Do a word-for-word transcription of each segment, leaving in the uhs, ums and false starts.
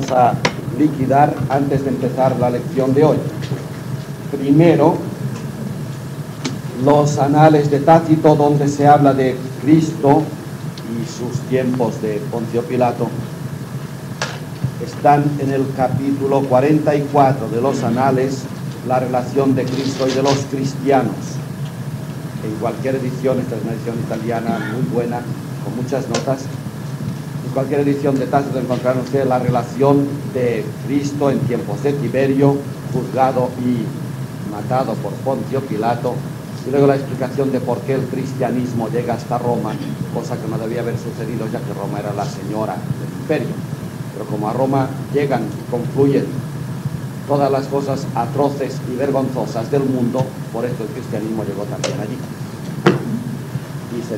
vamos a liquidar antes de empezar la lección de hoy. Primero, los anales de Tácito, donde se habla de Cristo y sus tiempos de Poncio Pilato, están en el capítulo cuarenta y cuatro de los anales, la relación de Cristo y de los cristianos. En cualquier edición, esta es una edición italiana muy buena, con muchas notas, en cualquier edición de Tácito encontrarán ustedes la relación de Cristo en tiempos de Tiberio, juzgado y matado por Poncio Pilato, y luego la explicación de por qué el cristianismo llega hasta Roma, cosa que no debía haber sucedido ya que Roma era la señora del imperio. Pero como a Roma llegan y confluyen todas las cosas atroces y vergonzosas del mundo, por esto el cristianismo llegó también allí. Dice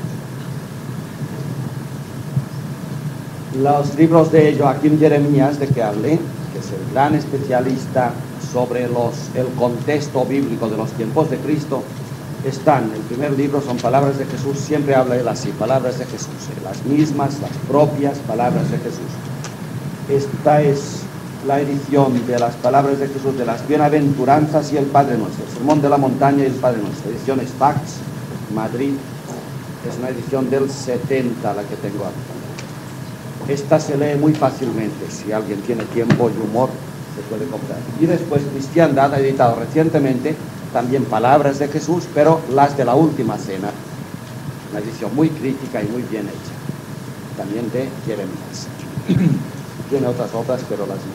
tal. Los libros de Joaquín Jeremías, de que hablé, que es el gran especialista sobre los, el contexto bíblico de los tiempos de Cristo, están, el primer libro son palabras de Jesús, siempre habla él así, palabras de Jesús, las mismas, las propias palabras de Jesús. Esta es la edición de las palabras de Jesús, de las bienaventuranzas y el Padre Nuestro, el Sermón de la Montaña y el Padre Nuestro, edición Spax, Madrid, es una edición del setenta la que tengo aquí. Esta se lee muy fácilmente, si alguien tiene tiempo y humor, se puede comprar. Y después Cristiandad ha editado recientemente también palabras de Jesús, pero las de la Última Cena, una edición muy crítica y muy bien hecha, también de Jeremías. Tiene otras obras, pero las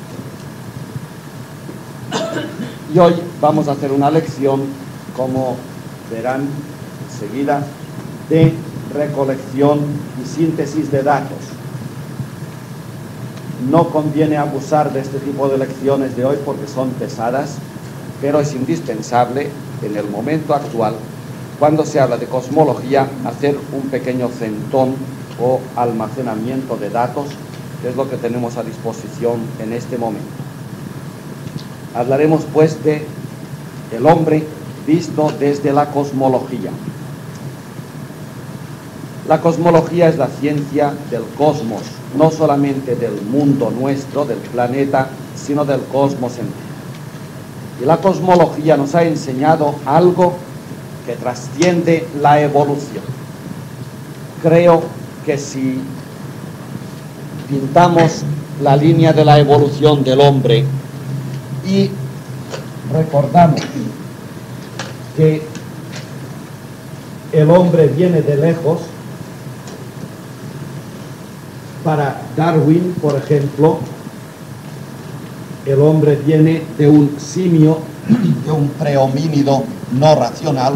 importantes. Y hoy vamos a hacer una lección, como verán enseguida, de recolección y síntesis de datos. No conviene abusar de este tipo de lecciones de hoy porque son pesadas, pero es indispensable en el momento actual, cuando se habla de cosmología, hacer un pequeño centón o almacenamiento de datos, que es lo que tenemos a disposición en este momento. Hablaremos pues de el hombre visto desde la cosmología. La cosmología es la ciencia del cosmos, no solamente del mundo nuestro, del planeta, sino del cosmos entero. Y la cosmología nos ha enseñado algo que trasciende la evolución. Creo que si pintamos la línea de la evolución del hombre y recordamos que el hombre viene de lejos, para Darwin, por ejemplo, el hombre viene de un simio, de un prehomínido no racional.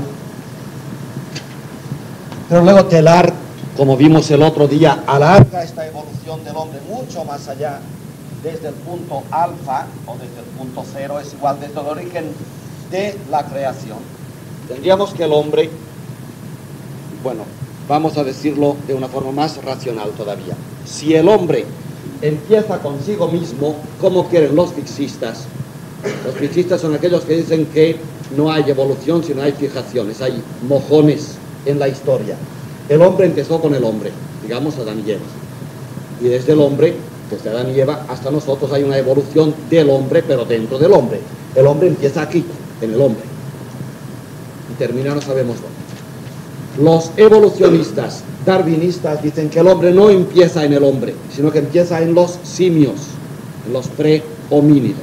Pero luego Teilhard, como vimos el otro día, alarga esta evolución del hombre mucho más allá, desde el punto alfa, o desde el punto cero, es igual desde el origen de la creación. Tendríamos que el hombre, bueno, vamos a decirlo de una forma más racional todavía. Si el hombre empieza consigo mismo, como quieren los fixistas, los fixistas son aquellos que dicen que no hay evolución, sino hay fijaciones, hay mojones en la historia. El hombre empezó con el hombre, digamos Adán y Eva. Y desde el hombre, desde Adán y Eva, hasta nosotros hay una evolución del hombre, pero dentro del hombre. El hombre empieza aquí, en el hombre. Y termina no sabemos dónde. Los evolucionistas darwinistas dicen que el hombre no empieza en el hombre, sino que empieza en los simios, en los prehomínidos.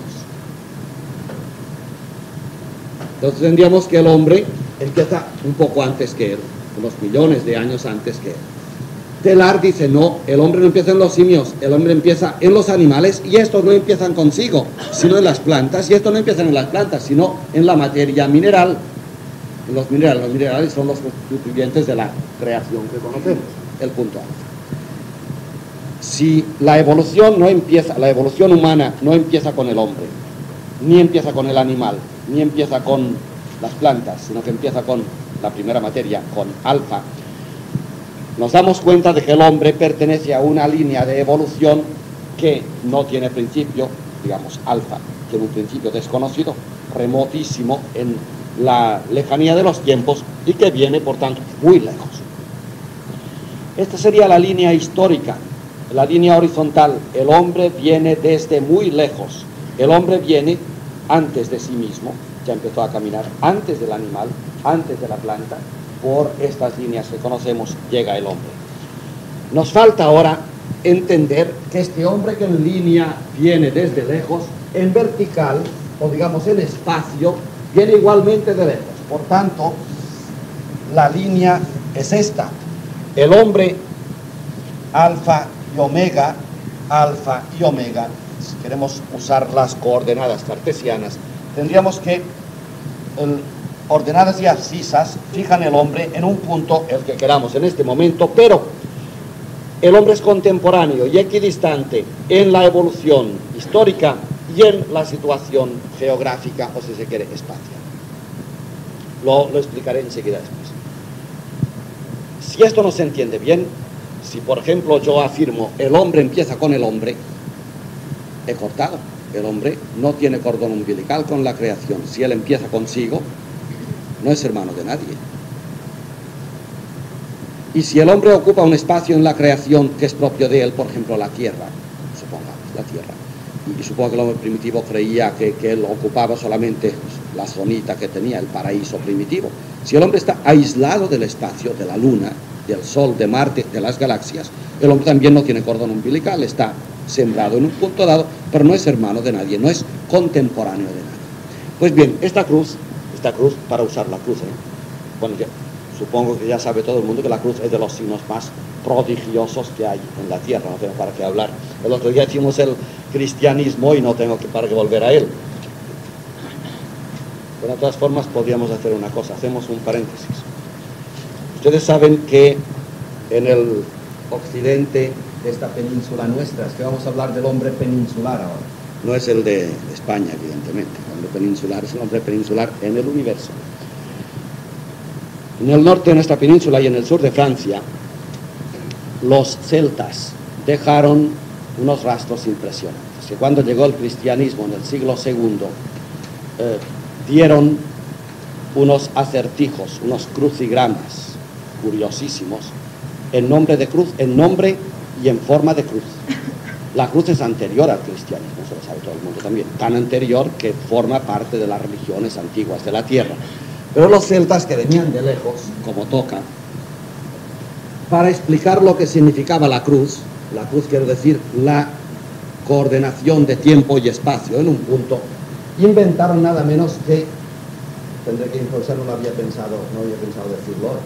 Entonces tendríamos que el hombre empieza un poco antes que él, unos millones de años antes que él. Teilhard dice, no, el hombre no empieza en los simios, el hombre empieza en los animales, y estos no empiezan consigo, sino en las plantas, y estos no empiezan en las plantas, sino en la materia mineral. Los minerales, los minerales son los constituyentes de la creación que conocemos, el punto A. Si la evolución no empieza, la evolución humana no empieza con el hombre, ni empieza con el animal, ni empieza con las plantas, sino que empieza con la primera materia, con alfa, nos damos cuenta de que el hombre pertenece a una línea de evolución que no tiene principio, digamos alfa, tiene un principio desconocido, remotísimo en la lejanía de los tiempos y que viene, por tanto, muy lejos. Esta sería la línea histórica la línea horizontal, el hombre viene desde muy lejos. El hombre viene antes de sí mismo, ya empezó a caminar antes del animal, antes de la planta. Por estas líneas que conocemos llega el hombre. Nos falta ahora entender que este hombre que en línea viene desde lejos, en vertical, o digamos en espacio, viene igualmente de lejos. Por tanto, la línea es esta. El hombre, alfa y omega, alfa y omega. Si queremos usar las coordenadas cartesianas, tendríamos que, el, ordenadas y abscisas, fijan el hombre en un punto, el que queramos en este momento, pero el hombre es contemporáneo y equidistante en la evolución histórica y en la situación geográfica, o si se quiere, espacial. Lo, lo explicaré enseguida después. Si esto no se entiende bien, si por ejemplo yo afirmo el hombre empieza con el hombre, he cortado. El hombre no tiene cordón umbilical con la creación. Si él empieza consigo, no es hermano de nadie. Y si el hombre ocupa un espacio en la creación que es propio de él, por ejemplo la tierra, supongamos, la tierra, y supongo que el hombre primitivo creía que, que él ocupaba solamente la zonita que tenía, el paraíso primitivo. Si el hombre está aislado del espacio, de la luna, del sol, de Marte, de las galaxias, el hombre también no tiene cordón umbilical, está sembrado en un punto dado, pero no es hermano de nadie, no es contemporáneo de nadie. Pues bien, esta cruz, esta cruz, para usar la cruz, ¿eh? Bueno, ya, supongo que ya sabe todo el mundo que la cruz es de los signos más prodigiosos que hay en la tierra, no tengo para qué hablar. El otro día hicimos el cristianismo y no tengo que para qué volver a él. Pero de todas formas podríamos hacer una cosa, hacemos un paréntesis. Ustedes saben que en el occidente de esta península nuestra, es que vamos a hablar del hombre peninsular ahora, no es el de España, evidentemente, el hombre peninsular es el hombre peninsular en el universo. En el norte de nuestra península y en el sur de Francia, los celtas dejaron unos rastros impresionantes, que cuando llegó el cristianismo en el siglo segundo, eh, dieron unos acertijos, unos crucigramas curiosísimos, en nombre de cruz, en nombre y en forma de cruz. La cruz es anterior al cristianismo, eso lo sabe todo el mundo también, tan anterior que forma parte de las religiones antiguas de la tierra. Pero los celtas, que venían de lejos, como toca, para explicar lo que significaba la cruz, la cruz quiere decir la coordenación de tiempo y espacio en un punto, inventaron nada menos que, tendré que improvisar, no lo había pensado, no había pensado decirlo ahora.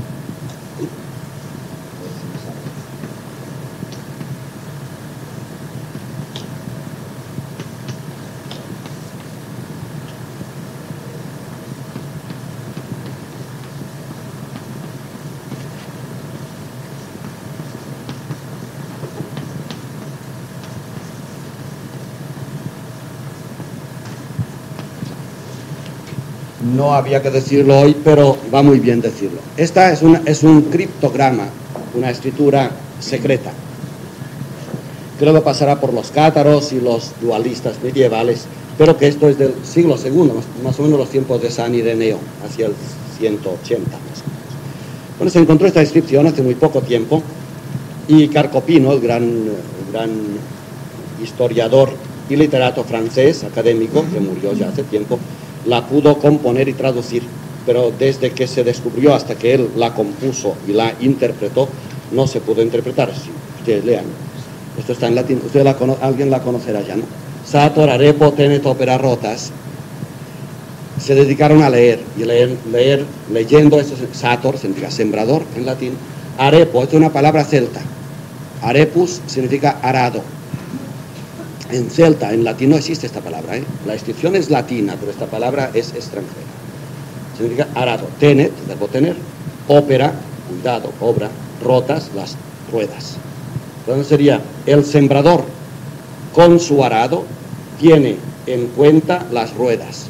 No había que decirlo hoy, pero va muy bien decirlo. Esta es, una, es un criptograma, una escritura secreta. Creo que pasará por los cátaros y los dualistas medievales, pero que esto es del siglo segundo, más, más o menos los tiempos de San Ireneo, hacia el ciento ochenta más o menos. Bueno, se encontró esta inscripción hace muy poco tiempo y Carcopino, el gran, el gran historiador y literato francés, académico, que murió ya hace tiempo, la pudo componer y traducir, pero desde que se descubrió hasta que él la compuso y la interpretó, no se pudo interpretar. Si ustedes lean, esto está en latín, ustedes la alguien la conocerá ya, ¿no? Sator, arepo, tenet, opera, rotas. Se dedicaron a leer, y leer, leer leyendo esto, sator significa sembrador en latín, arepo, esto es una palabra celta, arepus significa arado. En celta, en latín no existe esta palabra, ¿eh? La inscripción es latina, pero esta palabra es extranjera. Significa arado, tenet, verbo tener, ópera, cuidado, obra, rotas, las ruedas. Entonces sería, el sembrador con su arado tiene en cuenta las ruedas.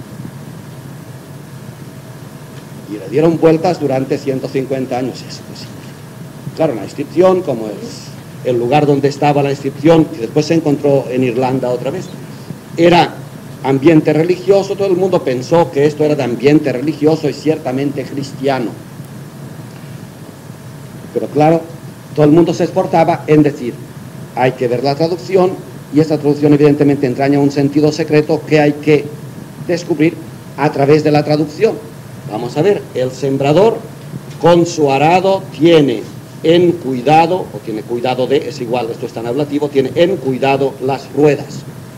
Y le dieron vueltas durante ciento cincuenta años. Eso, pues, claro, la inscripción, como es el lugar donde estaba la inscripción, que después se encontró en Irlanda otra vez, era ambiente religioso, todo el mundo pensó que esto era de ambiente religioso y ciertamente cristiano. Pero claro, todo el mundo se esforzaba en decir, hay que ver la traducción, y esta traducción evidentemente entraña un sentido secreto que hay que descubrir a través de la traducción. Vamos a ver, el sembrador con su arado tiene en cuidado, o tiene cuidado de, es igual, esto está en ablativo, tiene en cuidado las ruedas.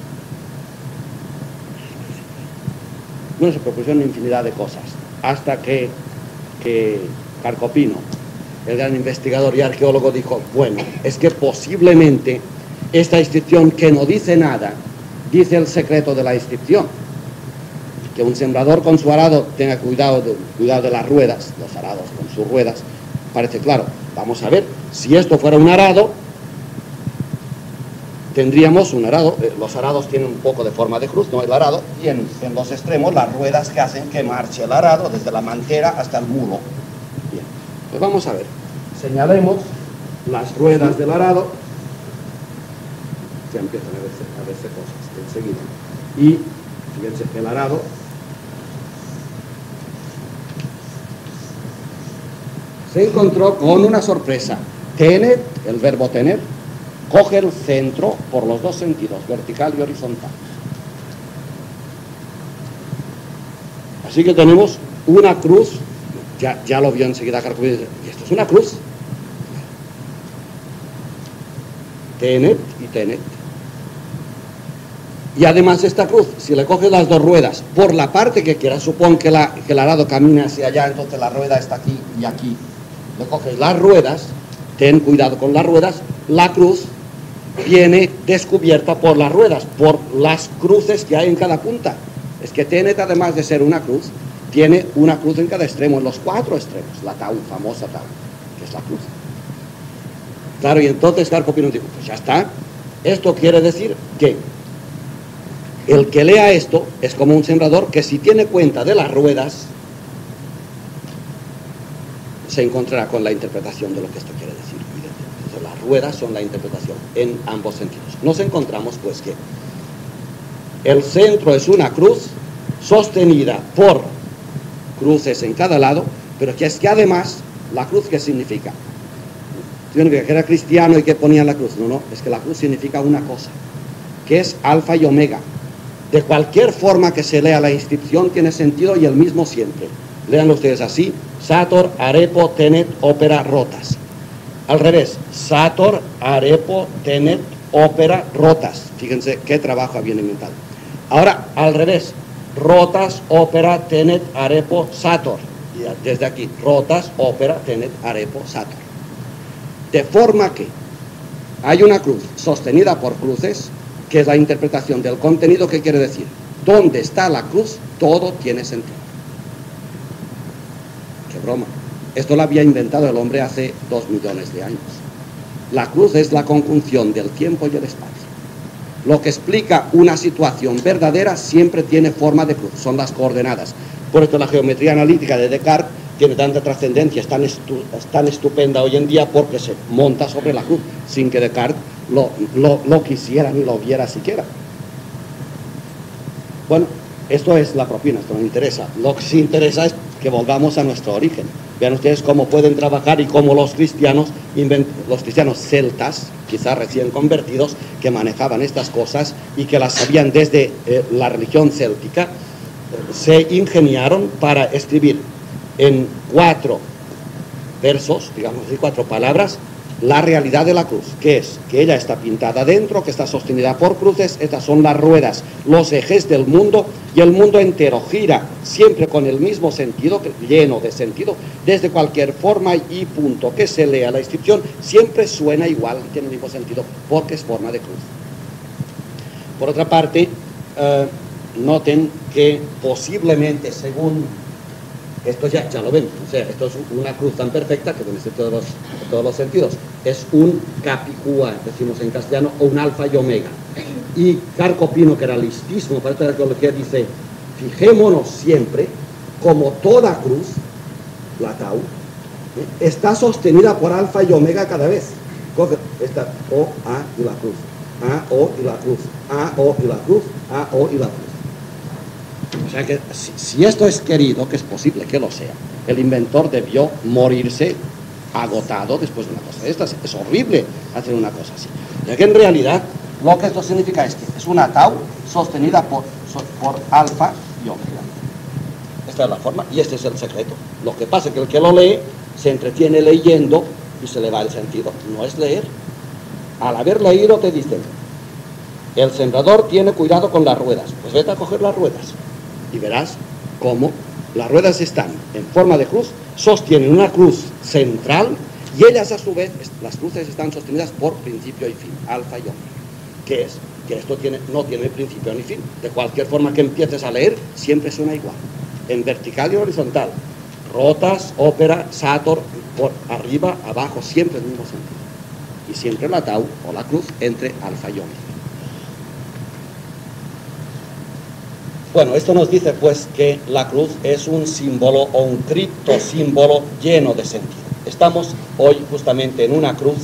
Bueno, se propusieron infinidad de cosas, hasta que, que Carcopino, el gran investigador y arqueólogo, dijo, bueno, es que posiblemente esta inscripción que no dice nada, dice el secreto de la inscripción. Que un sembrador con su arado tenga cuidado de, cuidado de las ruedas, los arados con sus ruedas, parece claro. Vamos a ver, si esto fuera un arado, tendríamos un arado, eh, los arados tienen un poco de forma de cruz, ¿no? El arado, y en, en los extremos las ruedas que hacen que marche el arado desde la mantera hasta el mulo. Bien, pues vamos a ver, señalemos las ruedas del arado, ya empiezan a verse, a verse cosas enseguida, y fíjense, el arado se encontró con una sorpresa. Tener, el verbo tener, coge el centro por los dos sentidos, vertical y horizontal. Así que tenemos una cruz, ya, ya lo vio enseguida Carcopino, y esto es una cruz. Tenet y tenet. Y además esta cruz, si le coges las dos ruedas por la parte que quieras, supón que, la, que el arado camina hacia allá, entonces la rueda está aquí y aquí, le coges las ruedas, ten cuidado con las ruedas, la cruz viene descubierta por las ruedas, por las cruces que hay en cada punta. Es que Tenet, además de ser una cruz, tiene una cruz en cada extremo, en los cuatro extremos, la tau, famosa tau, que es la cruz. Claro, y entonces Carcopino dijo, pues ya está, esto quiere decir que el que lea esto es como un sembrador que si tiene cuenta de las ruedas, se encontrará con la interpretación de lo que esto quiere decir. Entonces, las ruedas son la interpretación en ambos sentidos. Nos encontramos pues que el centro es una cruz sostenida por cruces en cada lado, pero que es que además, la cruz, ¿qué significa? Que era cristiano y que ponía la cruz. No, no, es que la cruz significa una cosa, que es alfa y omega. De cualquier forma que se lea la inscripción tiene sentido y el mismo siempre. Leanlo ustedes así, Sator, Arepo, Tenet, Ópera, Rotas. Al revés, Sator, Arepo, Tenet, Ópera, Rotas. Fíjense qué trabajo habían inventado. Ahora, al revés, Rotas, Ópera, Tenet, Arepo, Sator. Y desde aquí, Rotas, Ópera, Tenet, Arepo, Sator. De forma que hay una cruz sostenida por cruces, que es la interpretación del contenido, que quiere decir, donde está la cruz, todo tiene sentido. Qué broma. Esto lo había inventado el hombre hace dos millones de años. La cruz es la conjunción del tiempo y el espacio. Lo que explica una situación verdadera siempre tiene forma de cruz, son las coordenadas. Por esto la geometría analítica de Descartes tiene tanta trascendencia, es tan, estu es tan estupenda hoy en día porque se monta sobre la cruz, sin que Descartes lo, lo, lo quisiera ni lo viera siquiera. Bueno, esto es la propina, esto no interesa. Lo que sí interesa es que volvamos a nuestro origen. Vean ustedes cómo pueden trabajar y cómo los cristianos, los cristianos celtas, quizás recién convertidos, que manejaban estas cosas y que las sabían desde eh, la religión céltica, eh, se ingeniaron para escribir en cuatro versos, digamos así, cuatro palabras, la realidad de la cruz, que es que ella está pintada dentro, que está sostenida por cruces, estas son las ruedas, los ejes del mundo, y el mundo entero gira siempre con el mismo sentido, lleno de sentido, desde cualquier forma y punto que se lea la inscripción, siempre suena igual, tiene el mismo sentido, porque es forma de cruz. Por otra parte, eh, noten que posiblemente, según esto ya, ya lo ven, o sea, esto es una cruz tan perfecta que tiene todos los, todos los sentidos. Es un capicúa, decimos en castellano, o un alfa y omega. Y Carcopino, que era listísimo para esta arqueología, dice, fijémonos siempre como toda cruz, la tau, ¿eh? está sostenida por alfa y omega cada vez. Coge esta O, A y la cruz, A, O y la cruz, A, O y la cruz, A, O y la cruz. O sea que si, si esto es querido, que es posible que lo sea, el inventor debió morirse agotado después de una cosa de estas. Es horrible hacer una cosa así. Ya que en realidad lo que esto significa es que es una tau sostenida por, por alfa y omega. Esta es la forma y este es el secreto. Lo que pasa es que el que lo lee se entretiene leyendo y se le va el sentido. No es leer. Al haber leído te dicen, el sembrador tiene cuidado con las ruedas. Pues vete a coger las ruedas y verás cómo las ruedas están en forma de cruz, sostienen una cruz central y ellas a su vez, las cruces están sostenidas por principio y fin, alfa y omega. ¿Qué es? Que esto tiene, no tiene principio ni fin. De cualquier forma que empieces a leer, siempre suena igual. En vertical y horizontal. Rotas, ópera, sator, por arriba, abajo, siempre el mismo sentido. Y siempre la tau o la cruz entre alfa y omega. Bueno, esto nos dice pues que la cruz es un símbolo o un criptosímbolo lleno de sentido. Estamos hoy justamente en una cruz.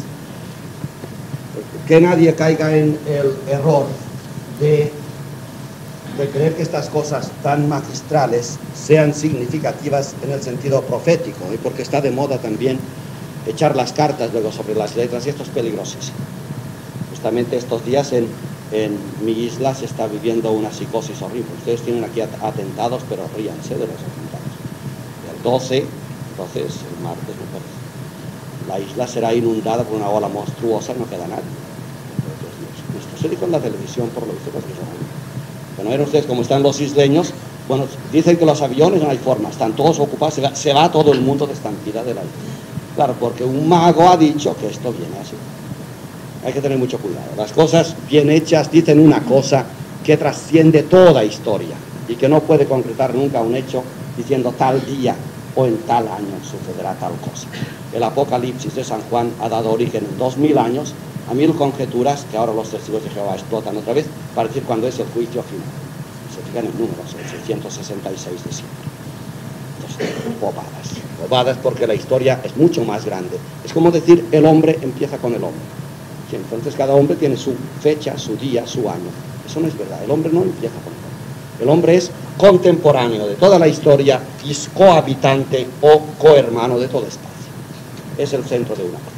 Que nadie caiga en el error de, de creer que estas cosas tan magistrales sean significativas en el sentido profético, y porque está de moda también echar las cartas luego sobre las letras, y esto es peligrosísimo. Justamente estos días en, en mi isla se está viviendo una psicosis horrible. Ustedes tienen aquí atentados, pero ríanse de los atentados. El doce, entonces el martes me parece, la isla será inundada por una ola monstruosa, no queda nadie. Esto se dijo en la televisión, por lo visto, porque son... Bueno, ven ustedes cómo están los isleños. Bueno, dicen que los aviones no hay forma, están todos ocupados, se va, se va todo el mundo de estampida de la isla. Claro, porque un mago ha dicho que esto viene así. Hay que tener mucho cuidado. Las cosas bien hechas dicen una cosa que trasciende toda historia y que no puede concretar nunca un hecho diciendo tal día o en tal año sucederá tal cosa. El Apocalipsis de San Juan ha dado origen en dos mil años a mil conjeturas que ahora los testigos de Jehová explotan otra vez para decir cuándo es el juicio final. Se fijan en números, el seiscientos sesenta y seis de siempre. Entonces, bobadas. Bobadas porque la historia es mucho más grande. Es como decir, el hombre empieza con el hombre. Y entonces cada hombre tiene su fecha, su día, su año. Eso no es verdad. El hombre no empieza con el hombre. El hombre es contemporáneo de toda la historia y es cohabitante o cohermano de todo espacio. Es el centro de una cosa.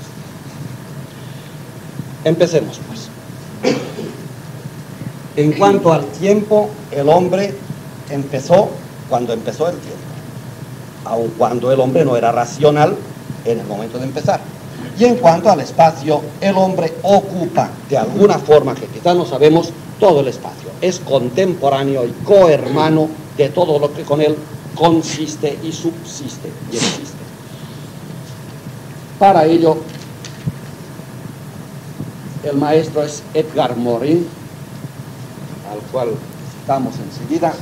Empecemos pues. En cuanto al tiempo, el hombre empezó cuando empezó el tiempo, aun cuando el hombre no era racional en el momento de empezar. Y en cuanto al espacio, el hombre ocupa de alguna forma, que quizás no sabemos, todo el espacio. Es contemporáneo y cohermano de todo lo que con él consiste y subsiste y existe. Para ello, el maestro es Edgar Morin, al cual citamos enseguida.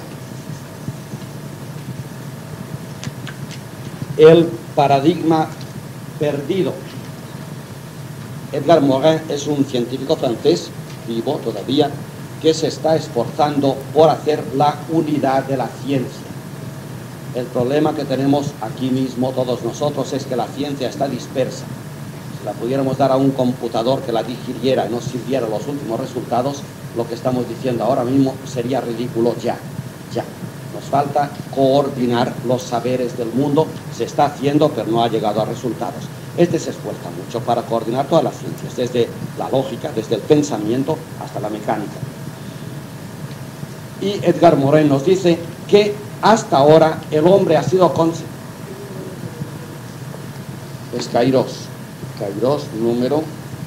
El paradigma perdido. Edgar Morin es un científico francés, vivo todavía, que se está esforzando por hacer la unidad de la ciencia. El problema que tenemos aquí mismo todos nosotros es que la ciencia está dispersa. Si la pudiéramos dar a un computador que la digiriera y nos sirviera los últimos resultados, lo que estamos diciendo ahora mismo sería ridículo ya, ya. Nos falta coordinar los saberes del mundo, se está haciendo pero no ha llegado a resultados. Este se esfuerza mucho para coordinar todas las ciencias, desde la lógica, desde el pensamiento hasta la mecánica. Y Edgar Morin nos dice que hasta ahora el hombre ha sido concebido. Es Kairos. Kairos, número.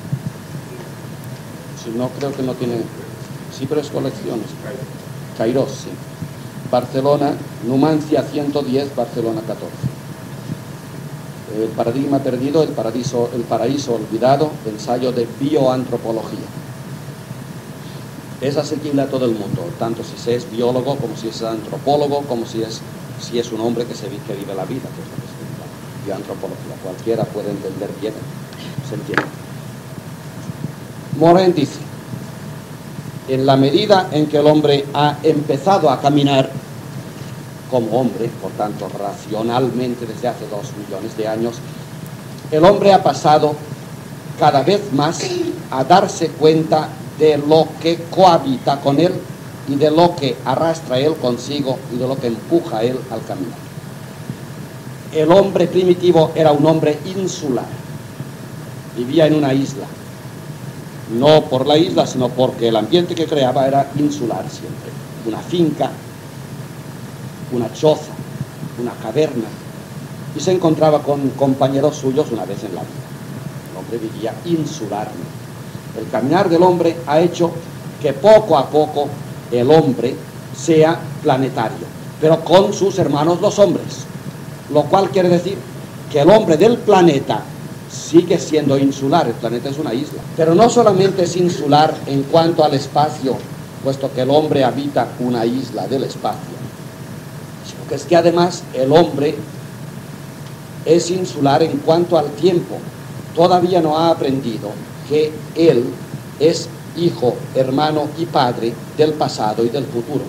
Si no, creo que no tiene. Sí, pero es colecciones. Kairos, sí. Barcelona, Numancia ciento diez, Barcelona catorce. El paradigma perdido, el paraíso, el paraíso olvidado, ensayo de bioantropología. Es asequible a todo el mundo, tanto si se es biólogo, como si es antropólogo, como si es, si es un hombre que, se, que vive la vida, que es lo que es la bioantropología. Cualquiera puede entender bien, se entiende. Morin dice, en la medida en que el hombre ha empezado a caminar como hombre, por tanto racionalmente desde hace dos millones de años, el hombre ha pasado cada vez más a darse cuenta de lo que cohabita con él y de lo que arrastra él consigo y de lo que empuja a él al caminar. el hombre primitivo era un hombre insular, vivía en una isla, no por la isla, sino porque el ambiente que creaba era insular siempre, una finca, una choza, una caverna, y se encontraba con compañeros suyos una vez en la vida. El hombre vivía insularmente. El caminar del hombre ha hecho que poco a poco el hombre sea planetario, pero con sus hermanos los hombres, lo cual quiere decir que el hombre del planeta sigue siendo insular. El planeta es una isla, pero no solamente es insular en cuanto al espacio, puesto que el hombre habita una isla del espacio, sino que es que además el hombre es insular en cuanto al tiempo. Todavía no ha aprendido que él es hijo, hermano y padre del pasado y del futuro.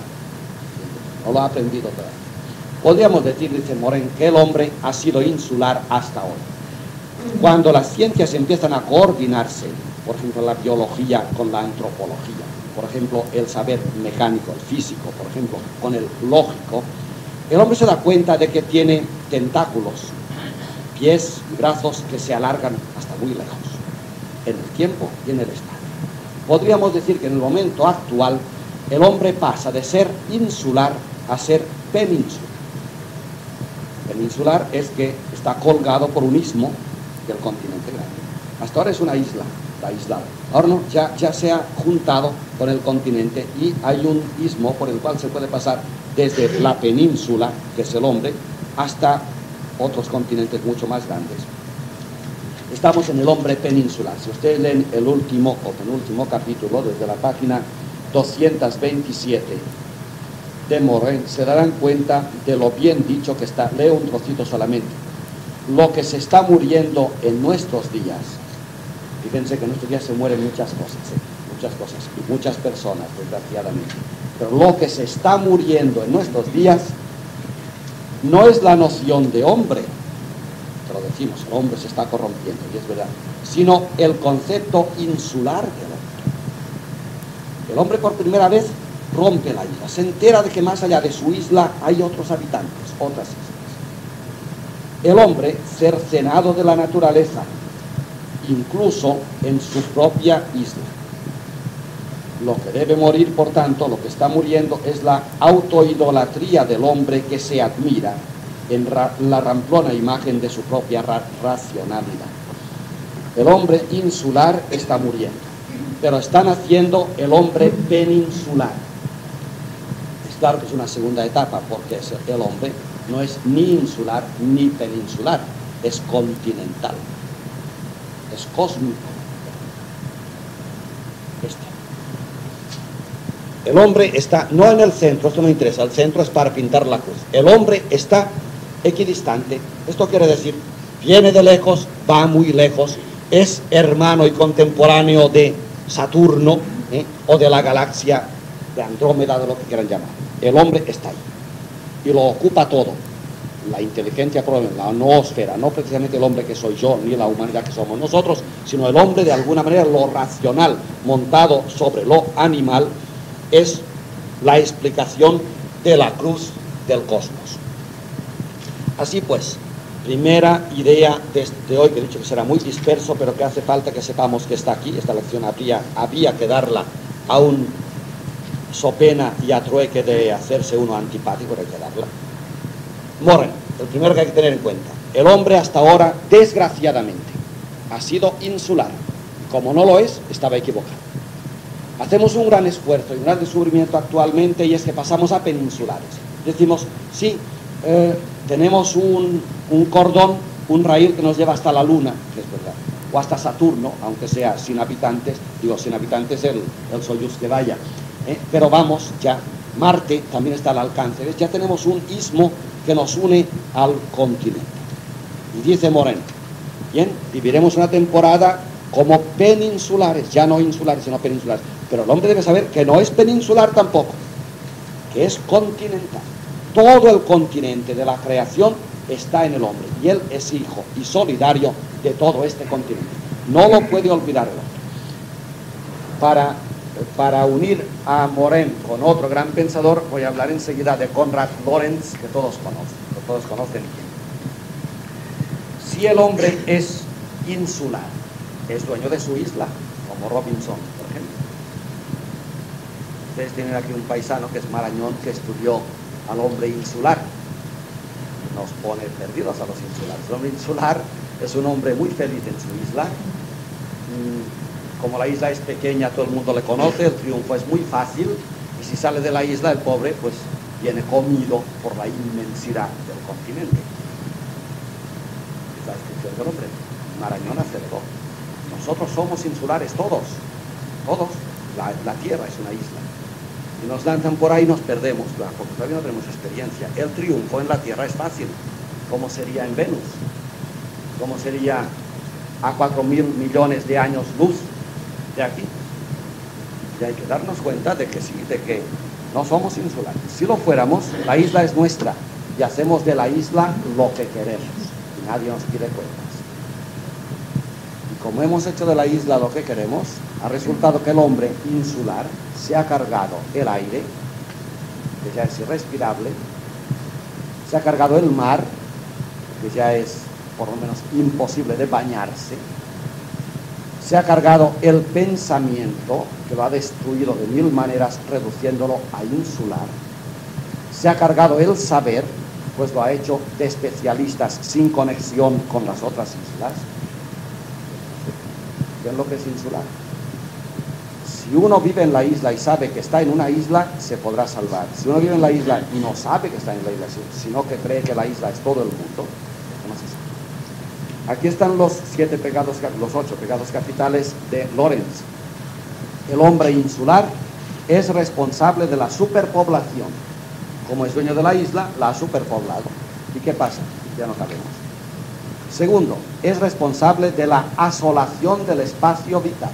No lo ha aprendido todavía. Podríamos decir, dice Moren, que el hombre ha sido insular hasta hoy. Cuando las ciencias empiezan a coordinarse, por ejemplo la biología con la antropología, por ejemplo el saber mecánico, el físico, por ejemplo, con el lógico, el hombre se da cuenta de que tiene tentáculos, pies y brazos que se alargan hasta muy lejos, en el tiempo y en el espacio. Podríamos decir que en el momento actual el hombre pasa de ser insular a ser peninsular. Peninsular es que está colgado por un istmo del continente grande. Hasta ahora es una isla, la isla. Ahora no, ya, ya se ha juntado con el continente y hay un istmo por el cual se puede pasar desde la península, que es el hombre, hasta otros continentes mucho más grandes. Estamos en el hombre peninsular. Si ustedes leen el último o penúltimo capítulo, desde la página doscientos veintisiete de Morin, se darán cuenta de lo bien dicho que está. Leo un trocito solamente. Lo que se está muriendo en nuestros días, fíjense que en nuestros días se mueren muchas cosas, ¿eh? muchas cosas, y muchas personas, desgraciadamente. Pero lo que se está muriendo en nuestros días no es la noción de hombre, te lo decimos, el hombre se está corrompiendo, y es verdad, sino el concepto insular del hombre. El hombre por primera vez rompe la isla, se entera de que más allá de su isla hay otros habitantes, otras islas. El hombre, cercenado de la naturaleza, incluso en su propia isla. Lo que debe morir, por tanto, lo que está muriendo es la autoidolatría del hombre que se admira en ra la ramplona imagen de su propia ra racionalidad. El hombre insular está muriendo, pero está naciendo el hombre peninsular. Es claro que es una segunda etapa, porque es el hombre no es ni insular ni peninsular, es continental, es cósmico. Este. El hombre está no en el centro, esto no interesa, el centro es para pintar la cruz. El hombre está equidistante, esto quiere decir, viene de lejos, va muy lejos, es hermano y contemporáneo de Saturno, ¿eh? o de la galaxia de Andrómeda, de lo que quieran llamar. El hombre está ahí y lo ocupa todo. La inteligencia, la noósfera, no precisamente el hombre que soy yo, ni la humanidad que somos nosotros, sino el hombre de alguna manera, lo racional montado sobre lo animal, es la explicación de la cruz del cosmos. Así pues, primera idea de, de hoy, que he dicho que será muy disperso, pero que hace falta que sepamos que está aquí. Esta lección habría, había que darla a un so pena y a trueque de hacerse uno antipático, hay que darla. Moren, el primero que hay que tener en cuenta, el hombre hasta ahora, desgraciadamente, ha sido insular. Como no lo es, estaba equivocado. Hacemos un gran esfuerzo y un gran descubrimiento actualmente, y es que pasamos a peninsulares. Decimos, sí, eh, tenemos un, un cordón, un raíl que nos lleva hasta la Luna, que es verdad, o hasta Saturno, aunque sea sin habitantes, digo, sin habitantes el, el Soyuz que vaya, ¿eh? Pero vamos ya, Marte también está al alcance, ¿ves? Ya tenemos un istmo que nos une al continente. Y dice Moreno, bien, viviremos una temporada como peninsulares, ya no insulares, sino peninsulares, pero el hombre debe saber que no es peninsular tampoco, que es continental. Todo el continente de la creación está en el hombre, y él es hijo y solidario de todo este continente. No lo puede olvidar el hombre. Para, para unir a Morin con otro gran pensador, voy a hablar enseguida de Konrad Lorenz, que todos conocen, que todos conocen. Si el hombre es insular, es dueño de su isla, como Robinson, por ejemplo. Ustedes tienen aquí un paisano que es Marañón, que estudió al hombre insular. Nos pone perdidos a los insulares. El hombre insular es un hombre muy feliz en su isla. Como la isla es pequeña, todo el mundo le conoce, el triunfo es muy fácil, y si sale de la isla, el pobre pues viene comido por la inmensidad del continente. Es la descripción del hombre. Marañón acertó. Nosotros somos insulares, todos, todos. La, la tierra es una isla. Si nos lanzan por ahí, nos perdemos, claro, porque todavía no tenemos experiencia. El triunfo en la tierra es fácil. ¿Cómo sería en Venus? ¿Cómo sería a cuatro mil millones de años luz de aquí? Y hay que darnos cuenta de que sí, de que no somos insulares. Si lo fuéramos, la isla es nuestra y hacemos de la isla lo que queremos y nadie nos pide cuentas. Y como hemos hecho de la isla lo que queremos, ha resultado que el hombre insular se ha cargado el aire, que ya es irrespirable, se ha cargado el mar, que ya es por lo menos imposible de bañarse, se ha cargado el pensamiento, que lo ha destruido de mil maneras, reduciéndolo a insular, se ha cargado el saber, pues lo ha hecho de especialistas sin conexión con las otras islas. ¿Qué es lo que es insular? Si uno vive en la isla y sabe que está en una isla, se podrá salvar. Si uno vive en la isla y no sabe que está en la isla, sino que cree que la isla es todo el mundo, no se sabe. Aquí están los siete pecados, los ocho pecados capitales de Lorenz. El hombre insular es responsable de la superpoblación. Como es dueño de la isla, la ha superpoblado. ¿Y qué pasa? Ya no cabemos. Segundo, es responsable de la asolación del espacio vital.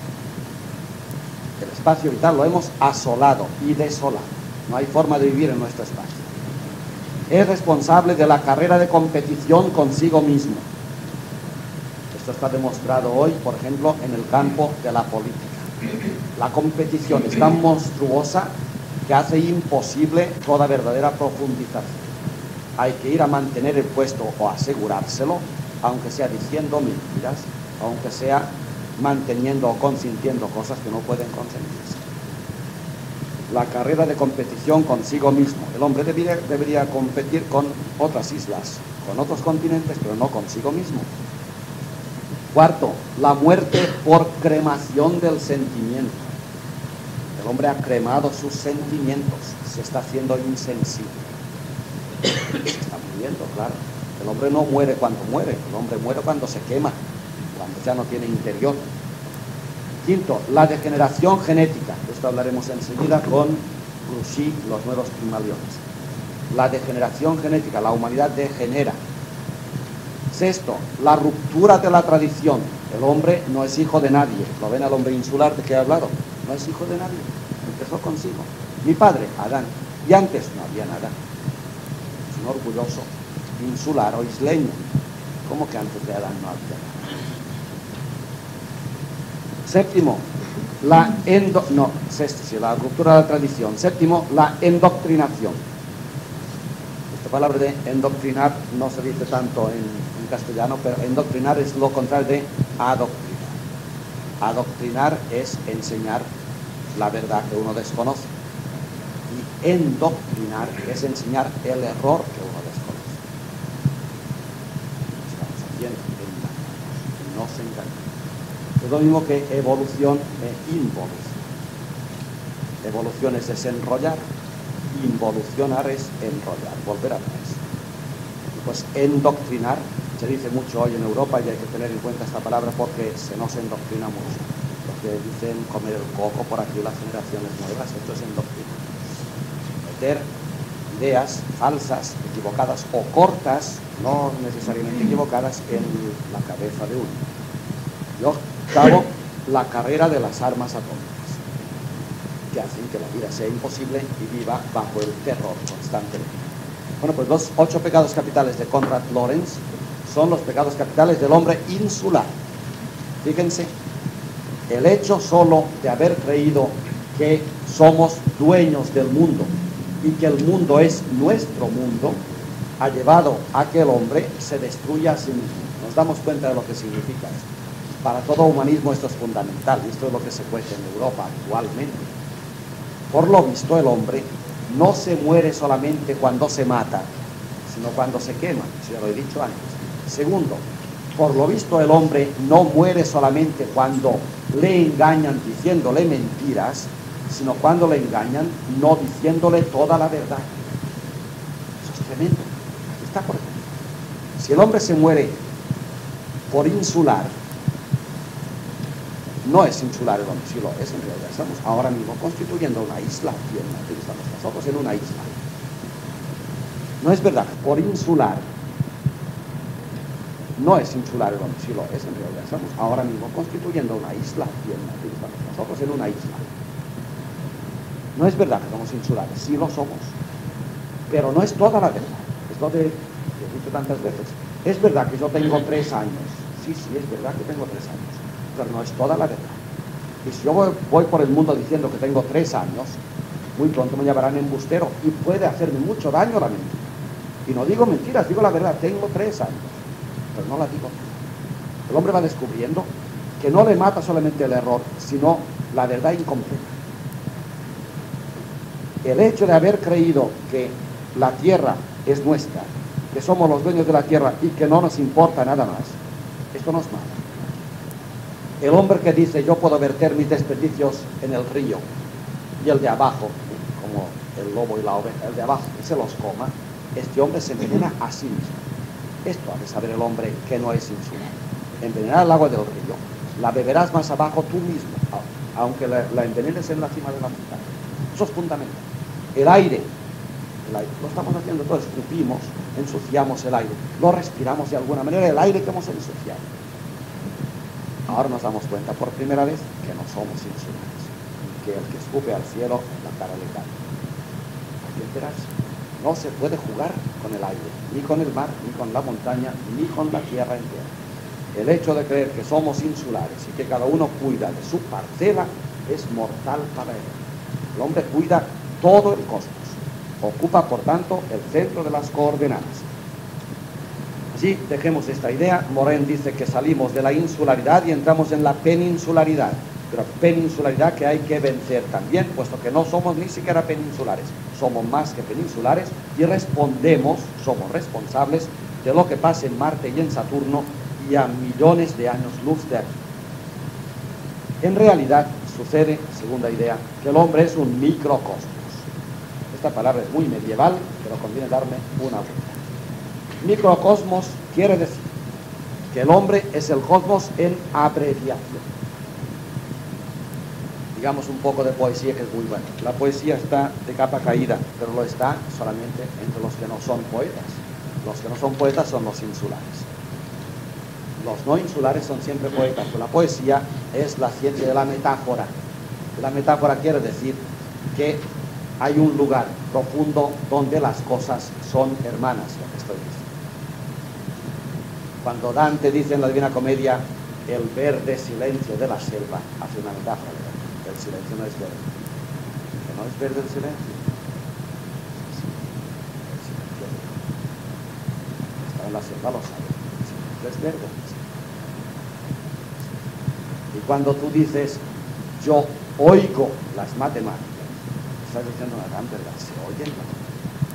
El espacio vital lo hemos asolado y desolado. No hay forma de vivir en nuestro espacio. Es responsable de la carrera de competición consigo mismo. Esto está demostrado hoy, por ejemplo, en el campo de la política. La competición es tan monstruosa que hace imposible toda verdadera profundización. Hay que ir a mantener el puesto o asegurárselo, aunque sea diciendo mentiras, aunque sea manteniendo o consintiendo cosas que no pueden consentirse. La carrera de competición consigo mismo. El hombre debería, debería competir con otras islas, con otros continentes, pero no consigo mismo. Cuarto, la muerte por cremación del sentimiento. El hombre ha cremado sus sentimientos, se está haciendo insensible. Se está muriendo, claro. El hombre no muere cuando muere, el hombre muere cuando se quema, cuando ya no tiene interior. Quinto, la degeneración genética. Esto hablaremos enseguida con Grouchy, los nuevos Pygmaliones. La degeneración genética, la humanidad degenera. Sexto, la ruptura de la tradición. El hombre no es hijo de nadie. ¿Lo ven al hombre insular de que he hablado? No es hijo de nadie. Empezó consigo. Mi padre, Adán. Y antes no había nada. Es un orgulloso insular o isleño. ¿Cómo que antes de Adán no había nada? Séptimo, la endo... no, sexto, sí, la ruptura de la tradición. Séptimo, la endoctrinación. Esta palabra de endoctrinar no se dice tanto en, en castellano, pero endoctrinar es lo contrario de adoctrinar. Adoctrinar es enseñar la verdad que uno desconoce. Y endoctrinar es enseñar el error que uno desconoce. Estamos haciendo engañarnos, no se engañan. Es lo mismo que evolución e involución. Evolución es desenrollar, involucionar es enrollar, volver atrás. Pues endoctrinar, se dice mucho hoy en Europa y hay que tener en cuenta esta palabra porque se nos endoctrina mucho. Porque dicen comer el coco por aquí las generaciones nuevas, esto es endoctrinar. Meter ideas falsas, equivocadas o cortas, no necesariamente equivocadas, en la cabeza de uno. Yo cabo la carrera de las armas atómicas, que hacen que la vida sea imposible y viva bajo el terror constantemente. Bueno, pues los ocho pecados capitales de Konrad Lorenz son los pecados capitales del hombre insular. Fíjense, el hecho solo de haber creído que somos dueños del mundo y que el mundo es nuestro mundo ha llevado a que el hombre se destruya a sí mismo. nos damos cuenta de lo que significa esto. Para todo humanismo esto es fundamental, y esto es lo que se cuece en Europa actualmente. Por lo visto, el hombre no se muere solamente cuando se mata, sino cuando se quema, ya lo he dicho antes. Segundo, por lo visto, el hombre no muere solamente cuando le engañan diciéndole mentiras, sino cuando le engañan no diciéndole toda la verdad. Eso es tremendo. Aquí está, por ejemplo. Si el hombre se muere por insular, no es insular el hombre, sí lo es, en realidad estamos ahora mismo constituyendo una isla aquí en Madrid, estamos nosotros en una isla. No es verdad, por insular, no es insular el hombre, sí lo es, en realidad estamos ahora mismo constituyendo una isla aquí en Madrid, estamos nosotros en una isla. No es verdad que somos insulares, sí lo somos, pero no es toda la verdad, es lo de, que he dicho tantas veces. Es verdad que yo tengo tres años, sí, sí, es verdad que tengo tres años, pero no es toda la verdad. Y si yo voy, voy por el mundo diciendo que tengo tres años, muy pronto me llamarán embustero y puede hacerme mucho daño la mentira. Y no digo mentiras, digo la verdad, tengo tres años, pero no la digo. El hombre va descubriendo que no le mata solamente el error, sino la verdad incompleta. El hecho de haber creído que la tierra es nuestra, que somos los dueños de la tierra y que no nos importa nada más, esto nos mata. El hombre que dice yo puedo verter mis desperdicios en el río y el de abajo, como el lobo y la oveja, el de abajo que se los coma, este hombre se envenena a sí mismo. Esto ha de saber el hombre que no es insular. Envenenar el agua del río, la beberás más abajo tú mismo, aunque la, la envenenes en la cima de la montaña. Eso es fundamental. El aire, el aire, lo estamos haciendo todos, escupimos, ensuciamos el aire, lo respiramos de alguna manera, el aire que hemos ensuciado. Ahora nos damos cuenta por primera vez que no somos insulares, que el que escupe al cielo, la cara le cae. Hay que enterarse. No se puede jugar con el aire, ni con el mar, ni con la montaña, ni con la tierra entera. El hecho de creer que somos insulares y que cada uno cuida de su parcela es mortal para él. El hombre cuida todo el cosmos, ocupa por tanto el centro de las coordenadas. Así dejemos esta idea. Morén dice que salimos de la insularidad y entramos en la peninsularidad, pero peninsularidad que hay que vencer también, puesto que no somos ni siquiera peninsulares, somos más que peninsulares y respondemos, somos responsables de lo que pasa en Marte y en Saturno y a millones de años luz de aquí. En realidad sucede, segunda idea, que el hombre es un microcosmos. Esta palabra es muy medieval, pero conviene darme una vuelta. Microcosmos quiere decir que el hombre es el cosmos en abreviación. Digamos un poco de poesía que es muy buena. La poesía está de capa caída, pero lo está solamente entre los que no son poetas. Los que no son poetas son los insulares. Los no insulares son siempre poetas, pero la poesía es la ciencia de la metáfora. La metáfora quiere decir que hay un lugar profundo donde las cosas son hermanas, lo que estoy diciendo. Cuando Dante dice en la Divina Comedia el verde silencio de la selva, hace una metáfora, el silencio no es verde. ¿Que no es verde el silencio? Sí, el silencio está en la selva, lo sabe. El silencio es verde. Y cuando tú dices yo oigo las matemáticas, estás diciendo una gran verdad, se oyen las matemáticas.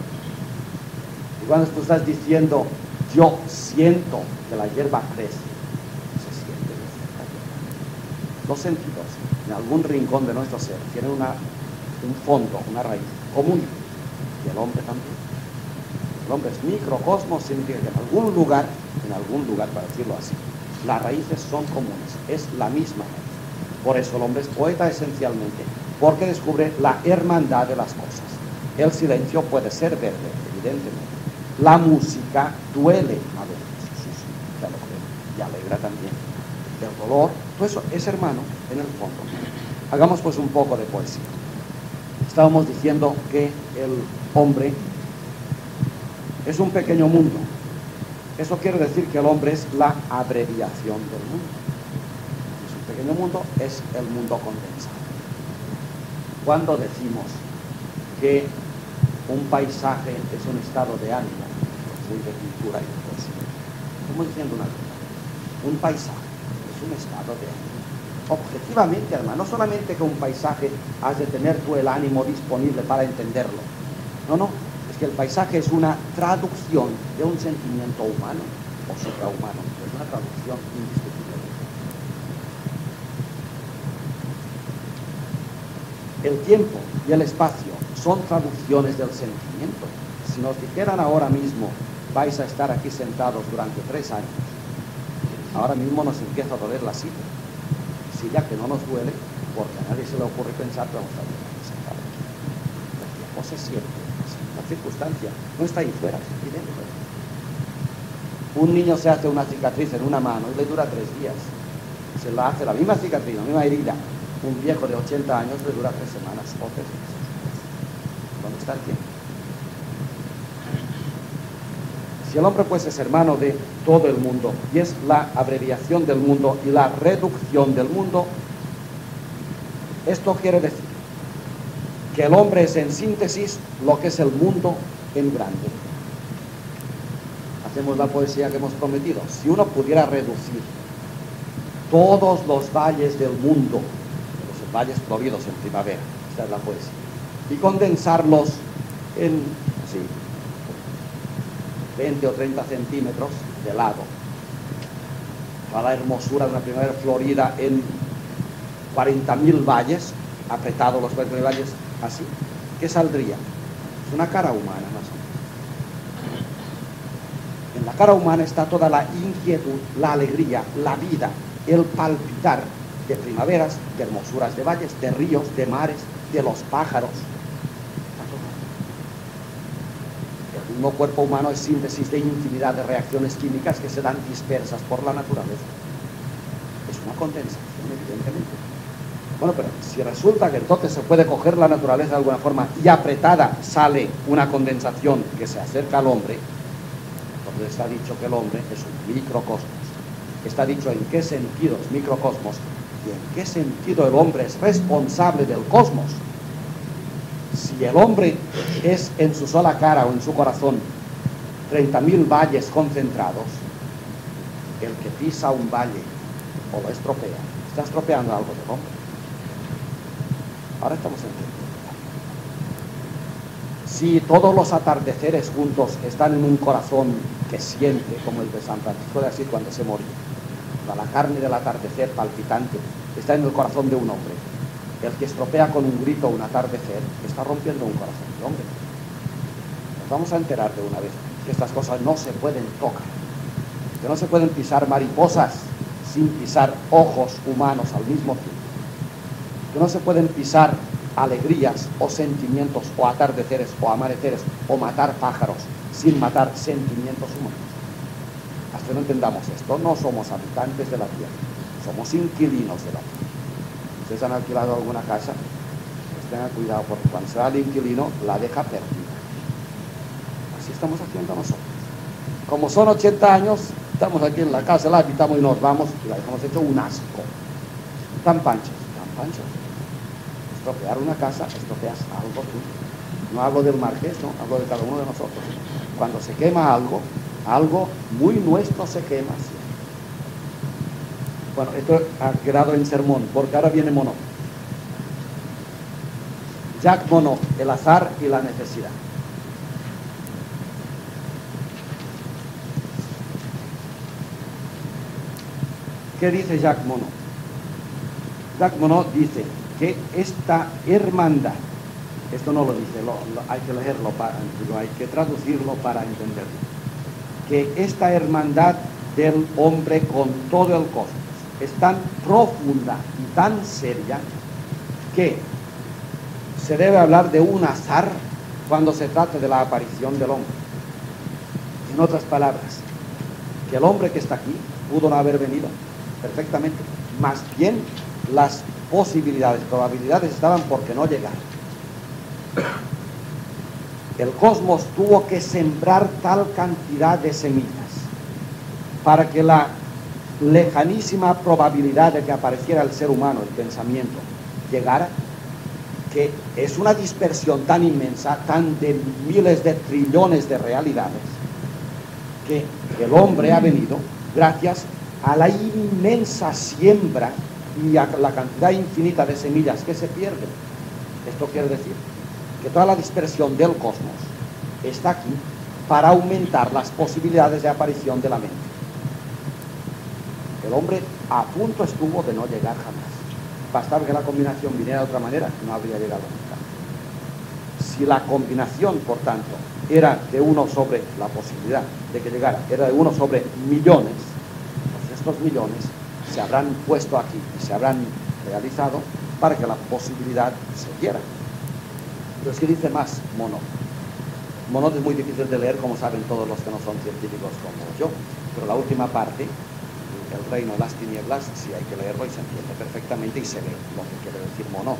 Y cuando tú estás diciendo yo siento que la hierba crece, se siente la hierba. Los sentidos, en algún rincón de nuestro ser, tienen una, un fondo, una raíz común, y el hombre también. El hombre es microcosmos, significa que en algún lugar, en algún lugar, para decirlo así, las raíces son comunes, es la misma raíz. Por eso el hombre es poeta esencialmente, porque descubre la hermandad de las cosas. El silencio puede ser verde, evidentemente. La música duele a veces, sí, sí, ya lo creo, y alegra también. El dolor, todo eso es hermano en el fondo. Hagamos pues un poco de poesía. Estábamos diciendo que el hombre es un pequeño mundo. Eso quiere decir que el hombre es la abreviación del mundo. Es un pequeño mundo, es el mundo condensado. Cuando decimos que un paisaje es un estado de ánimo, muy de pintura y de poesía, Estamos diciendo una cosa. Un paisaje es un estado de ánimo. Objetivamente, además, no solamente que un paisaje has de tener tú el ánimo disponible para entenderlo. No, no, es que el paisaje es una traducción de un sentimiento humano o suprahumano. Es una traducción indiscutible. El tiempo y el espacio son traducciones del sentimiento. Si nos dijeran ahora mismo, vais a estar aquí sentados durante tres años, ahora mismo nos empieza a doler la silla. Silla que no nos duele, porque a nadie se le ocurre pensar que vamos a estar sentados aquí. El tiempo se siente, la circunstancia no está ahí fuera, está aquí dentro. Un niño se hace una cicatriz en una mano y le dura tres días. Se la hace la misma cicatriz, la misma herida. Un viejo de ochenta años le dura tres semanas o tres meses. ¿Dónde está el tiempo? Si el hombre pues es hermano de todo el mundo y es la abreviación del mundo y la reducción del mundo, esto quiere decir que el hombre es en síntesis lo que es el mundo en grande. Hacemos la poesía que hemos prometido. Si uno pudiera reducir todos los valles del mundo, los valles floridos en primavera, esta es la poesía, y condensarlos en así, veinte o treinta centímetros de lado, para la hermosura de una primavera florida en cuarenta mil valles, apretados los cuarenta mil valles, así, ¿qué saldría? Es una cara humana más o menos. En la cara humana está toda la inquietud, la alegría, la vida, el palpitar de primaveras, de hermosuras de valles, de ríos, de mares, de los pájaros. El mismo cuerpo humano es síntesis de infinidad de reacciones químicas que se dan dispersas por la naturaleza. Es una condensación, evidentemente. Bueno, pero si resulta que entonces se puede coger la naturaleza de alguna forma y apretada sale una condensación que se acerca al hombre, entonces está dicho que el hombre es un microcosmos. Está dicho en qué sentido es microcosmos y en qué sentido el hombre es responsable del cosmos. Si el hombre es en su sola cara o en su corazón treinta mil valles concentrados, el que pisa un valle o lo estropea, está estropeando algo del hombre. Ahora estamos entendiendo. Si todos los atardeceres juntos están en un corazón que siente, como el de San Francisco de Asís cuando se moría, la carne del atardecer palpitante está en el corazón de un hombre. El que estropea con un grito un atardecer está rompiendo un corazón de hombre. Nos vamos a enterar de una vez que estas cosas no se pueden tocar, que no se pueden pisar mariposas sin pisar ojos humanos al mismo tiempo, que no se pueden pisar alegrías o sentimientos o atardeceres o amaneceres o matar pájaros sin matar sentimientos humanos. Hasta que no entendamos esto, no somos habitantes de la tierra, somos inquilinos de la tierra. Ustedes han alquilado alguna casa, pues tengan cuidado porque cuando se va el inquilino la deja perdida. Así estamos haciendo nosotros. Como son ochenta años, estamos aquí en la casa, la habitamos y nos vamos y la dejamos hecho un asco. Tan panchos, tan panchos. Estropear una casa, estropeas algo tú. No hablo del marqués, no, hablo de cada uno de nosotros. Cuando se quema algo, algo muy nuestro se quema. ¿Sí? Bueno, esto ha quedado en sermón, porque ahora viene Monod. Jacques Monod, el azar y la necesidad. ¿Qué dice Jacques Monod? Jacques Monod dice que esta hermandad, esto no lo dice, lo, lo, hay que leerlo, para, lo hay que traducirlo para entenderlo, que esta hermandad del hombre con todo el cosmos es tan profunda y tan seria que se debe hablar de un azar cuando se trata de la aparición del hombre. En otras palabras, que el hombre que está aquí pudo no haber venido perfectamente, más bien las posibilidades, probabilidades estaban porque no llegaron. El cosmos tuvo que sembrar tal cantidad de semillas para que la lejanísima probabilidad de que apareciera el ser humano, el pensamiento, llegara, que es una dispersión tan inmensa, tan de miles de trillones de realidades, que El hombre ha venido gracias a la inmensa siembra y a la cantidad infinita de semillas que se pierden. Esto quiere decir que toda la dispersión del cosmos está aquí para aumentar las posibilidades de aparición de la mente. El hombre a punto estuvo de no llegar jamás. Bastaba que la combinación viniera de otra manera, no habría llegado nunca. Si la combinación, por tanto, era de uno sobre la posibilidad de que llegara, era de uno sobre millones, pues estos millones se habrán puesto aquí y se habrán realizado para que la posibilidad se diera. Pero es que dice más Monod. Monod es muy difícil de leer, como saben todos los que no son científicos como yo, pero la última parte, el reino de las tinieblas, sí hay que leerlo y se entiende perfectamente y se ve lo que quiere decir Monod.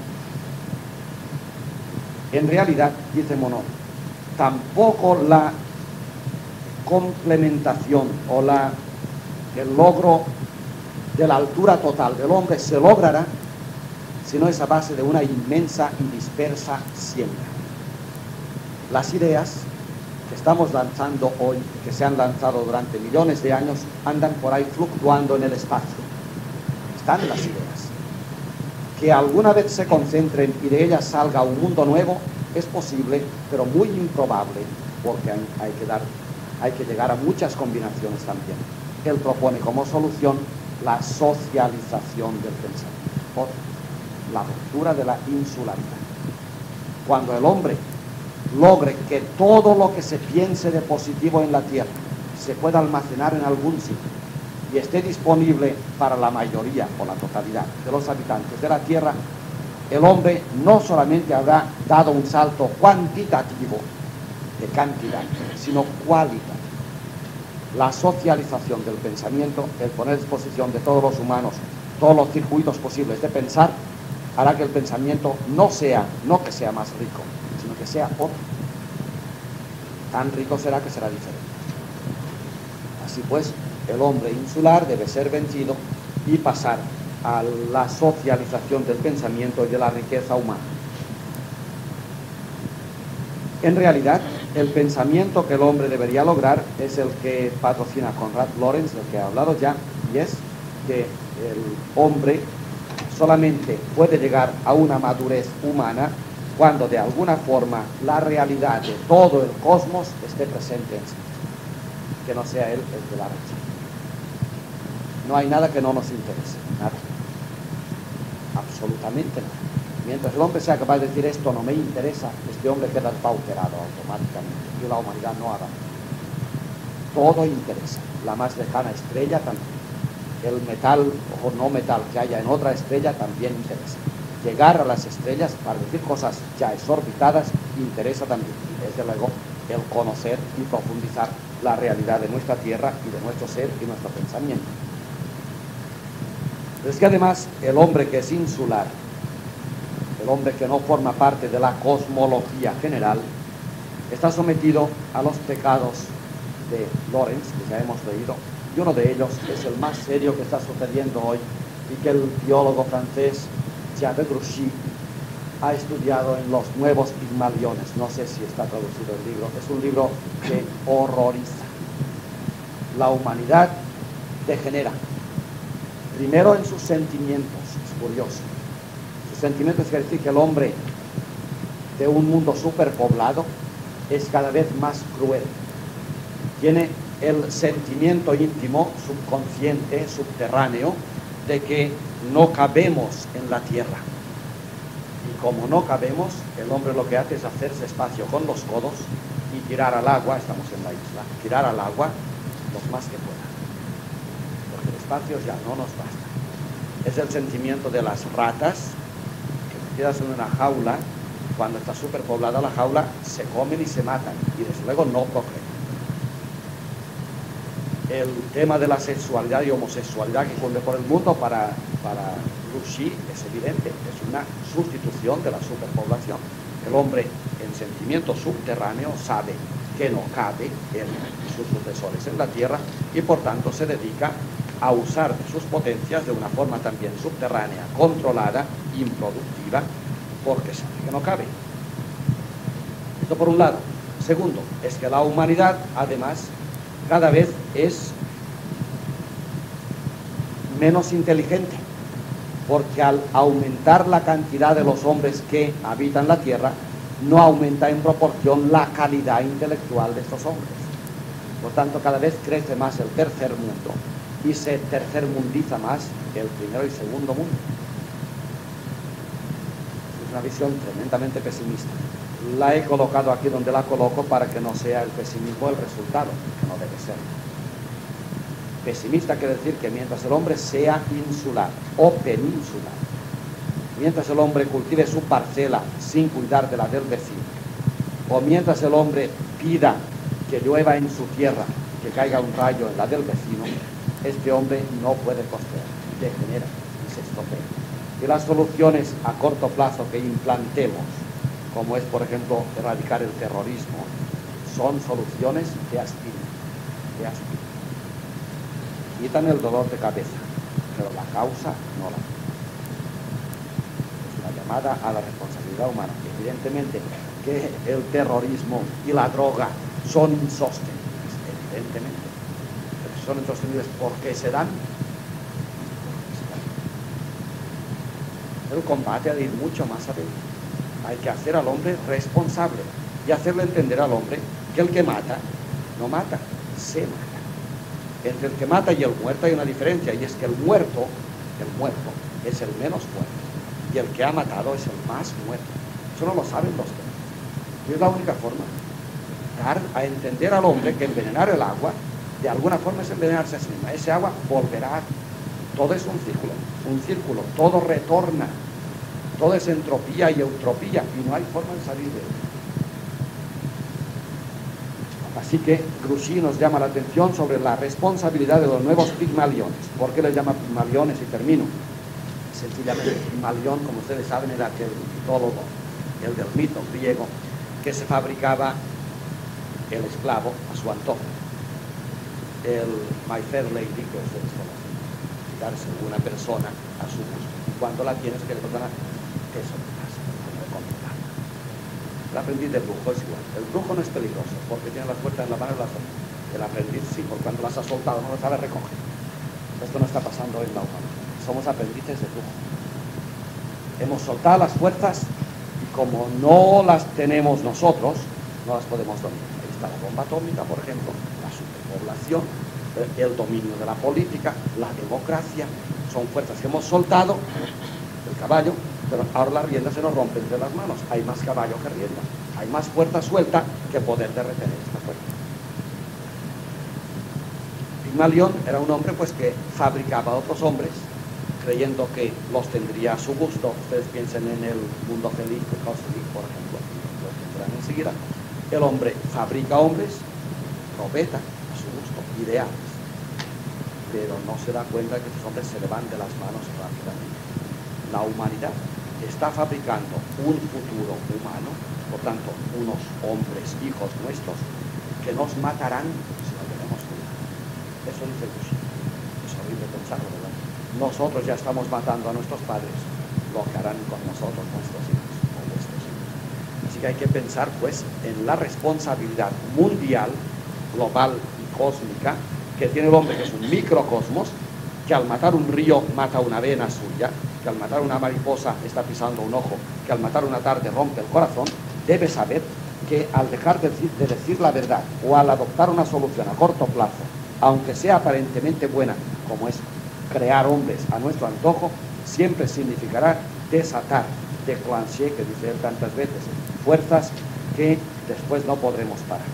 En realidad, dice Monod, tampoco la complementación o la, el logro de la altura total del hombre se logrará sino es a base de una inmensa y dispersa siembra. Las ideas que estamos lanzando hoy, que se han lanzado durante millones de años, andan por ahí fluctuando en el espacio. Están las ideas. Que alguna vez se concentren y de ellas salga un mundo nuevo, es posible, pero muy improbable, porque hay, hay, que, dar, hay que llegar a muchas combinaciones también. Él propone como solución la socialización del pensamiento, la ruptura de la insularidad. Cuando el hombre logre que todo lo que se piense de positivo en la Tierra se pueda almacenar en algún sitio y esté disponible para la mayoría o la totalidad de los habitantes de la Tierra, el hombre no solamente habrá dado un salto cuantitativo de cantidad, sino cualitativo. La socialización del pensamiento, el poner a disposición de todos los humanos todos los circuitos posibles de pensar, hará que el pensamiento no sea, no que sea más rico, sino que sea otro. Tan rico será que será diferente. Así pues, el hombre insular debe ser vencido y pasar a la socialización del pensamiento y de la riqueza humana. En realidad, el pensamiento que el hombre debería lograr es el que patrocina Konrad Lorenz, del que he hablado ya, y es que el hombre solamente puede llegar a una madurez humana cuando de alguna forma la realidad de todo el cosmos esté presente en sí, que no sea él el que la rechaza. No hay nada que no nos interese, nada, absolutamente nada. Mientras el hombre sea capaz de decir esto no me interesa, este hombre queda pauperado automáticamente y la humanidad no hará. Todo interesa, la más lejana estrella también. El metal o no metal que haya en otra estrella también interesa. Llegar a las estrellas para decir cosas ya exorbitadas interesa también. Y desde luego el conocer y profundizar la realidad de nuestra Tierra y de nuestro ser y nuestro pensamiento. Es que además el hombre que es insular, el hombre que no forma parte de la cosmología general, está sometido a los pecados de Lorenz, que ya hemos leído, y uno de ellos es el más serio que está sucediendo hoy y que el biólogo francés Jean de Grouchy ha estudiado en los nuevos Pigmaliones. No sé si está traducido el libro, es un libro que horroriza. La humanidad degenera, primero en sus sentimientos, es curioso. Sus sentimientos quiere decir que el hombre de un mundo superpoblado es cada vez más cruel. Tiene el sentimiento íntimo, subconsciente, subterráneo, de que no cabemos en la Tierra. Y como no cabemos, el hombre lo que hace es hacerse espacio con los codos y tirar al agua, estamos en la isla, tirar al agua los más que pueda. Porque el espacio ya no nos basta. Es el sentimiento de las ratas, que metidas en una jaula, cuando está superpoblada la jaula, se comen y se matan, y desde luego no procrean. El tema de la sexualidad y homosexualidad que corre por el mundo para, para Grouchy es evidente, es una sustitución de la superpoblación. El hombre en sentimiento subterráneo sabe que no cabe en sus sucesores en la Tierra y por tanto se dedica a usar sus potencias de una forma también subterránea, controlada, improductiva, porque sabe que no cabe. Esto por un lado. Segundo, es que la humanidad además cada vez es menos inteligente, porque al aumentar la cantidad de los hombres que habitan la Tierra, no aumenta en proporción la calidad intelectual de estos hombres. Por tanto, cada vez crece más el tercer mundo y se tercermundiza más el primero y segundo mundo. Es una visión tremendamente pesimista. La he colocado aquí donde la coloco para que no sea el pesimismo el resultado, que no debe ser. Pesimista quiere decir que mientras el hombre sea insular o peninsular, mientras el hombre cultive su parcela sin cuidar de la del vecino, o mientras el hombre pida que llueva en su tierra, que caiga un rayo en la del vecino, este hombre no puede costear, degenera y se estropea. Y las soluciones a corto plazo que implantemos, como es por ejemplo erradicar el terrorismo, son soluciones de aspirina, de aspirina. Quitan el dolor de cabeza, pero la causa no la tiene. Es una llamada a la responsabilidad humana. Evidentemente que el terrorismo y la droga son insostenibles, evidentemente. Pero son insostenibles porque se dan. El combate ha de ir mucho más allá. Hay que hacer al hombre responsable y hacerle entender al hombre que el que mata, no mata, se mata. Entre el que mata y el muerto hay una diferencia, y es que el muerto, el muerto es el menos muerto, y el que ha matado es el más muerto. Eso no lo saben los demás. Y es la única forma, dar a entender al hombre que envenenar el agua, de alguna forma es envenenarse a sí misma. Ese agua volverá. Todo es un círculo, un círculo, todo retorna. Todo es entropía y eutropía, y no hay forma de salir de él. Así que Grouchy nos llama la atención sobre la responsabilidad de los nuevos Pigmaliones. ¿Por qué les llama Pigmaliones? Y termino. Sencillamente, Pigmalión, como ustedes saben, era aquel mitólogo, el del mito griego, que se fabricaba el esclavo a su antojo. El My Fair Lady, que ustedes conocen, darse una persona a su gusto. Y cuando la tienes, que le perdona, eso te pasa, como complicado. El aprendiz del brujo es igual. El brujo no es peligroso porque tiene las puertas en la mano y las otras. El aprendiz sí, porque cuando las ha soltado no las sabe recoger. Esto no está pasando en la humanidad. Somos aprendices de brujo. Hemos soltado las fuerzas y como no las tenemos nosotros, no las podemos dominar. Ahí está la bomba atómica, por ejemplo, la superpoblación, el dominio de la política, la democracia. Son fuerzas que hemos soltado, el caballo, pero ahora las riendas se nos rompen de las manos. Hay más caballo que rienda. Hay más fuerza suelta que poder de retener esta fuerza. Pigmalión era un hombre pues que fabricaba a otros hombres creyendo que los tendría a su gusto. Ustedes piensen en el mundo feliz de Huxley, por ejemplo, lo tendrán enseguida. El hombre fabrica hombres, robeta a su gusto, ideales, pero no se da cuenta de que esos hombres se le van de las manos rápidamente. La humanidad está fabricando un futuro humano, por tanto, unos hombres, hijos nuestros, que nos matarán si no tenemos cuidado. Eso dice Grouchy. Es horrible pensarlo, ¿verdad? Nosotros ya estamos matando a nuestros padres, lo que harán con nosotros nuestros hijos o vuestros hijos. Así que hay que pensar, pues, en la responsabilidad mundial, global y cósmica que tiene el hombre, que es un microcosmos, que al matar un río mata una vena suya, que al matar una mariposa está pisando un ojo, que al matar una tarde rompe el corazón. Debe saber que al dejar de decir, de decir la verdad o al adoptar una solución a corto plazo, aunque sea aparentemente buena, como es crear hombres a nuestro antojo, siempre significará desatar, déclencher, que dice él tantas veces, fuerzas que después no podremos parar.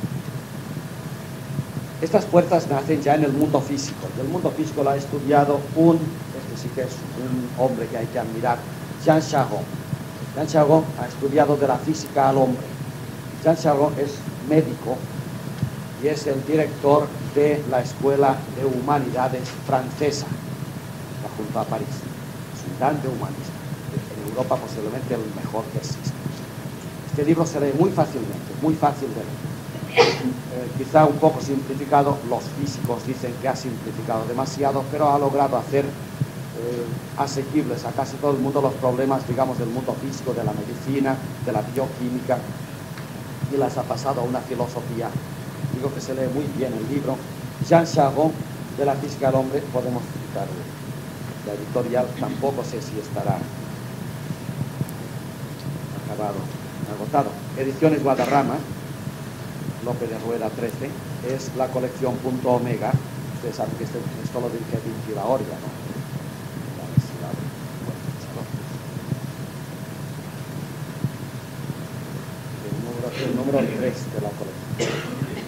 Estas fuerzas nacen ya en el mundo físico. Y el mundo físico lo ha estudiado un, este sí que es un hombre que hay que admirar, Jean Charron. Jean Charron ha estudiado de la física al hombre. Jean Charron es médico y es el director de la Escuela de Humanidades francesa, junto a París. Es un grande humanista. En Europa posiblemente el mejor que existe. Este libro se lee muy fácilmente, muy fácil de leer. Eh, quizá un poco simplificado, los físicos dicen que ha simplificado demasiado, pero ha logrado hacer eh, asequibles a casi todo el mundo los problemas, digamos, del mundo físico, de la medicina, de la bioquímica, y las ha pasado a una filosofía. Digo que se lee muy bien el libro, Jean Charron, de la física del hombre, podemos citarlo. La editorial tampoco sé si estará acabado, agotado. Ediciones Guadarrama, López de Rueda trece, es la colección Punto Omega. Ustedes saben que este, esto lo dirige Vinci La Orga, ¿no? El número tres de la colección.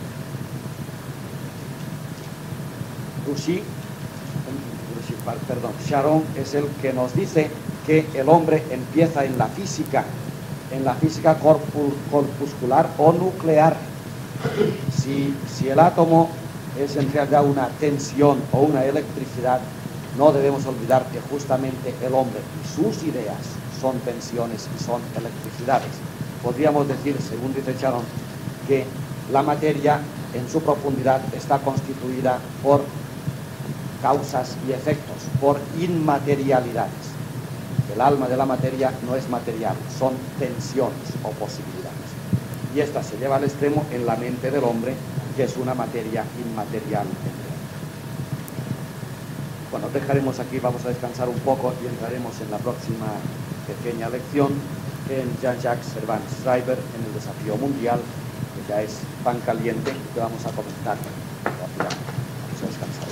Grouchy, perdón, Charron es el que nos dice que el hombre empieza en la física, en la física corpu, corpuscular o nuclear. Si, si el átomo es en realidad una tensión o una electricidad, no debemos olvidar que justamente el hombre y sus ideas son tensiones y son electricidades. Podríamos decir, según dice Charron, que la materia en su profundidad está constituida por causas y efectos, por inmaterialidades. El alma de la materia no es material, son tensiones o posibilidades. Y esta se lleva al extremo en la mente del hombre, que es una materia inmaterial. Bueno, dejaremos aquí, vamos a descansar un poco y entraremos en la próxima pequeña lección en Jean-Jacques Servan Schreiber, en el desafío mundial, que ya es pan caliente, que vamos a comentar rápidamente. Vamos a descansar.